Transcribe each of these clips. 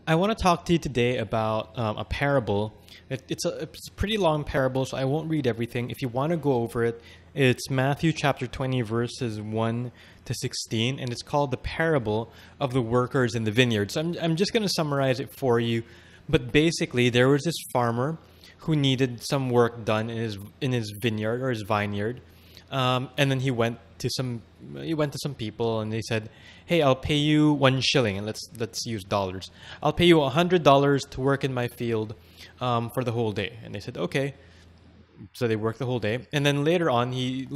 I want to talk to you today about a parable. It's a pretty long parable, so I won't read everything. If you want to go over it, it's Matthew chapter 20, verses 1 to 16, and it's called the parable of the workers in the vineyard. So I'm just going to summarize it for you. But basically, there was this farmer who needed some work done in his vineyard or his vineyard. And then he went to some people and they said, "Hey, I'll pay you 1 shilling." And let's use dollars. "I'll pay you $100 to work in my field for the whole day." And they said, "Okay." So they worked the whole day. And then later on,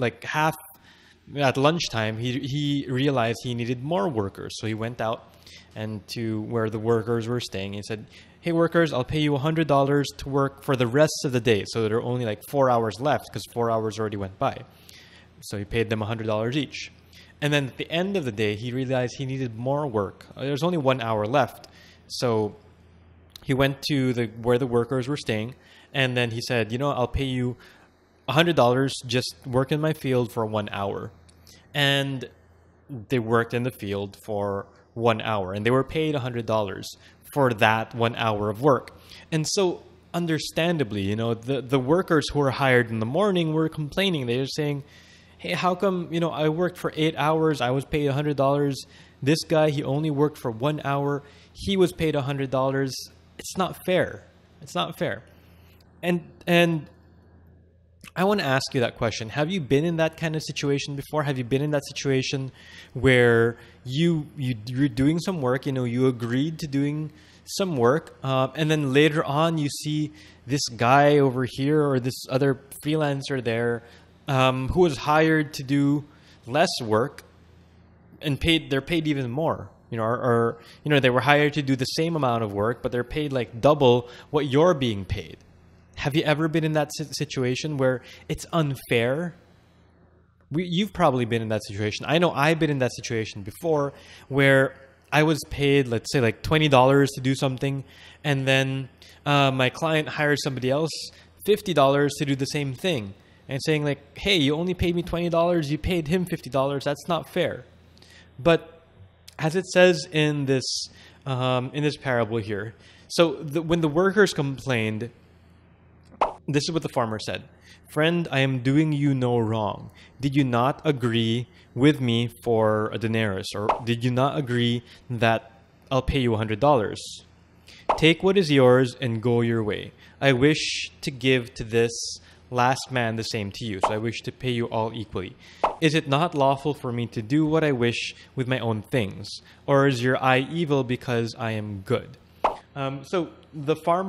at lunchtime, he realized he needed more workers. So he went out and to where the workers were staying. He said, "Hey, workers, I'll pay you $100 to work for the rest of the day." So there are only like 4 hours left because 4 hours already went by. So he paid them $100 each. And then at the end of the day, he realized he needed more work. There's only 1 hour left. So he went to where the workers were staying. And then he said, "I'll pay you $100, just work in my field for 1 hour." And they worked in the field for 1 hour. And they were paid $100 for that 1 hour of work. And so understandably, the workers who were hired in the morning were complaining. They were saying, "Hey, how come, I worked for 8 hours, I was paid $100. This guy, he only worked for 1 hour, he was paid $100. It's not fair. It's not fair." And I want to ask you that question. Have you been in that kind of situation before? Have you been in that situation where you're doing some work, you agreed to doing some work, and then later on you see this guy over here or this other freelancer there who was hired to do less work and they're paid even more, or they were hired to do the same amount of work, but they're paid like double what you're being paid. Have you ever been in that situation where it's unfair? You've probably been in that situation. I know I've been in that situation before where I was paid, let's say like $20 to do something, and then my client hired somebody else $50 to do the same thing. And saying like, "Hey, you only paid me $20, you paid him $50. That's not fair." But as it says in this parable here, so when the workers complained, this is what the farmer said: "Friend, I am doing you no wrong. Did you not agree with me for a denarius? Or did you not agree that I'll pay you $100? Take what is yours and go your way. I wish to give to this last man the same to you. So I wish to pay you all equally. Is it not lawful for me to do what I wish with my own things? Or is your eye evil because I am good?" So the farm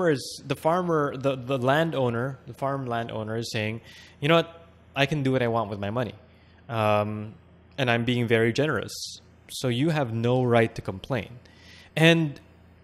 landowner is saying, "You know what? I can do what I want with my money. And I'm being very generous. So you have no right to complain." And,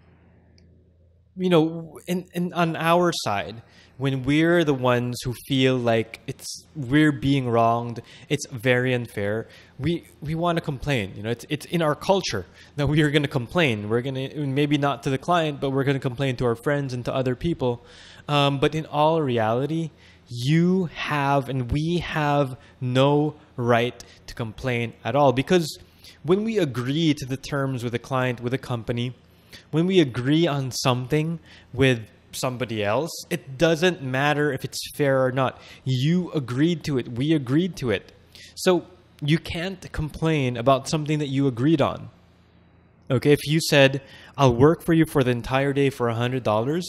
on our side, when we're the ones who feel like we're being wronged, it's very unfair, we want to complain. It's in our culture that we are going to complain. We're going to, maybe not to the client, but we're going to complain to our friends and to other people. But in all reality, you have and we have no right to complain at all. Because when we agree to the terms with a client, with a company, when we agree on something with somebody else, it doesn't matter if it's fair or not. You agreed to it. We agreed to it. So you can't complain about something that you agreed on. Okay, if you said, "I'll work for you for the entire day for $100,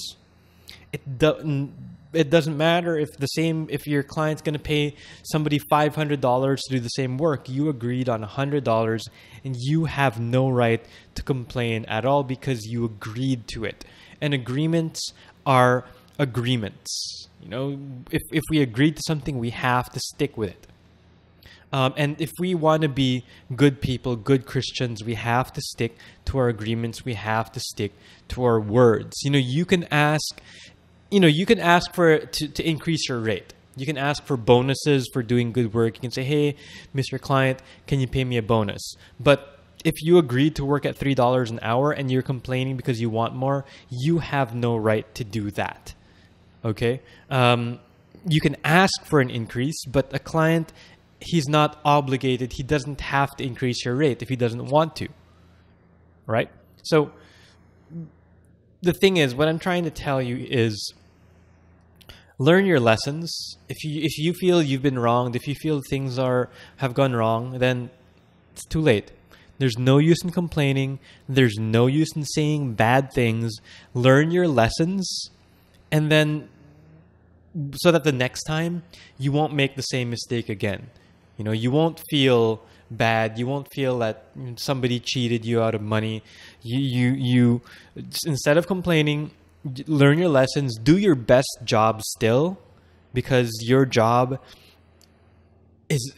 it doesn't matter if your client's going to pay somebody $500 to do the same work. You agreed on $100 and you have no right to complain at all because you agreed to it. And agreements are agreements. If we agreed to something, we have to stick with it. And if we want to be good people, good Christians, we have to stick to our agreements. We have to stick to our words. You can ask for to increase your rate. You can ask for bonuses for doing good work. You can say, "Hey, Mr. Client, can you pay me a bonus?" But if you agreed to work at $3 an hour and you're complaining because you want more, you have no right to do that. Okay? You can ask for an increase, but a client, he's not obligated. He doesn't have to increase your rate if he doesn't want to. Right? So the thing is, what I'm trying to tell you is learn your lessons. If you feel you've been wronged, if you feel things have gone wrong, then it's too late. There's no use in complaining. There's no use in saying bad things. Learn your lessons, and then so that the next time you won't make the same mistake again. You know, you won't feel bad. You won't feel that somebody cheated you out of money. You instead of complaining, learn your lessons. Do your best job still, because your job is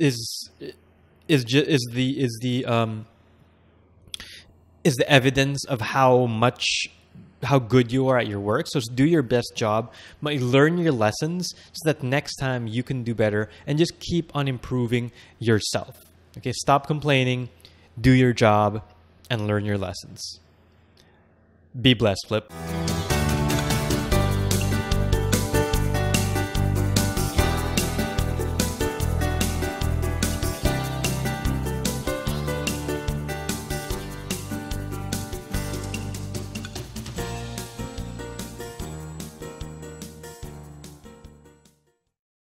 the evidence of how good you are at your work. So do your best job, but learn your lessons so that next time you can do better, and just keep on improving yourself. Okay, stop complaining, do your job, and learn your lessons. Be blessed, Flip.